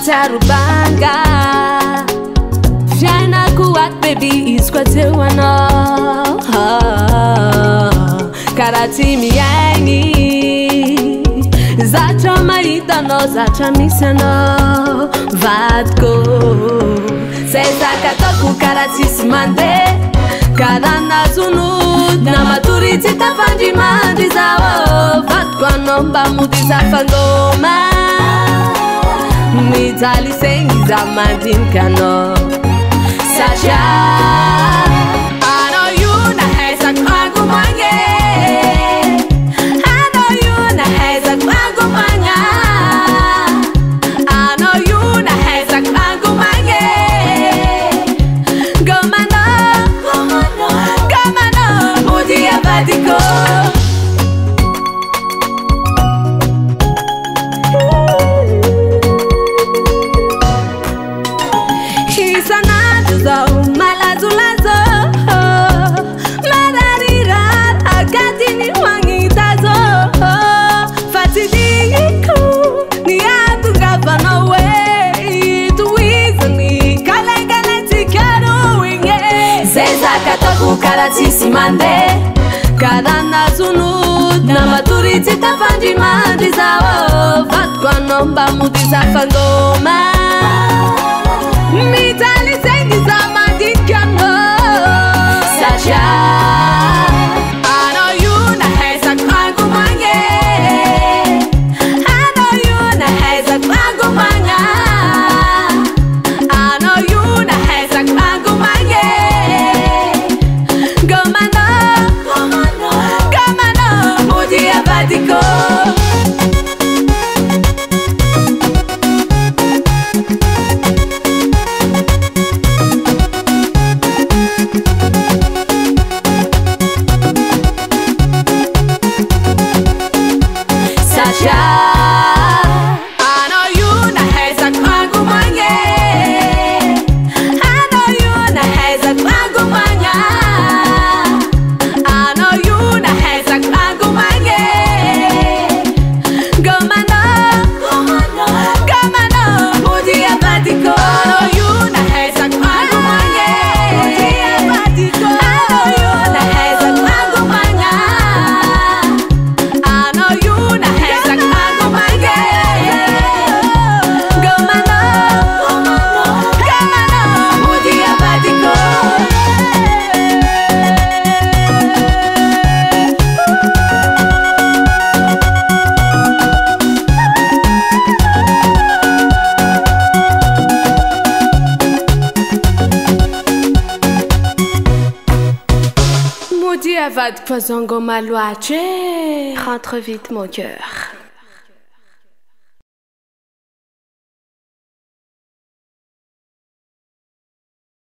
Tarubanga Fiainako ato baby izy koa teo anao Karaha tsy miaigny Zatra mahita anao, zatra misy anao Vadiko Zay zaka ataoko karaha tsisy mandeha Karaha nazonody na matory tsy tafandrimandry zao Vadiko anao mba mody zafangoma Mijaly segny za mandinika anao Satria anao io nahaizako angomagny Anao io nahaizako angomagna Anao io nahaizako angomagny Gomanao mody avadiko Isanandro zao malazolazo Mararirar akatiny magnitazo Fa tsy diniko ny atongavanao hoe Tohizany kalaitsika roa igny Zay zaka ataoko karaha tsisy mandeha Karaha nazonody na matory tsy tafandrimandry zao Vadiko anao mba mody zafangoma Mijaly segny za mandinika anao Satria anao io nahaizako angomagny Anao io nahaizako angomagna Anao io nahaizako angomagny Gomanao mody avadiko Anao io nahaizako angomagny Anao io nahaizako angomagna Anao io nahaizako angomagny Gomanao mody avadiko Anao io nahaizako angomagny Anao io nahaizako angomagna Anao io nahaizako Maudit avadiko fa zao ngoma loatra Rentre vite mon cœur